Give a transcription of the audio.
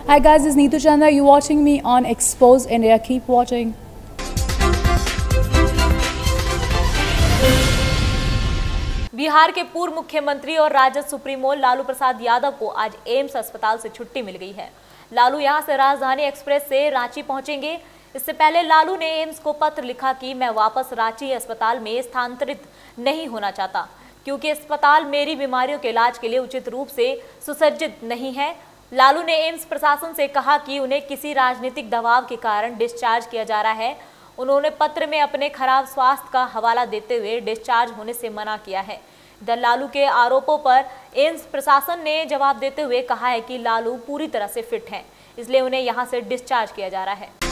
Hi guys, this is Neetu Chandra. You're watching me on Expose India. Keep watching. Bihar के पूर्व मुख्यमंत्री और RJD supremo Lalu Prasad Yadav को आज एम्स अस्पताल से छुट्टी मिल गई है। लालू यहां से राजधानी एक्सप्रेस से रांची पहुंचेंगे। इससे पहले लालू ने एम्स को पत्र लिखा कि मैं वापस रांची अस्पताल में स्थानांतरित नहीं होना चाहता, क्योंकि अस्पताल मेरी बीमारियों के इलाज के लिए उचित रूप से सुसज्जित नहीं है। लालू ने एम्स प्रशासन से कहा कि उन्हें किसी राजनीतिक दबाव के कारण डिस्चार्ज किया जा रहा है। उन्होंने पत्र में अपने खराब स्वास्थ्य का हवाला देते हुए डिस्चार्ज होने से मना किया है। इधर लालू के आरोपों पर एम्स प्रशासन ने जवाब देते हुए कहा है कि लालू पूरी तरह से फिट हैं, इसलिए उन्हें यहां से डिस्चार्ज किया जा रहा है।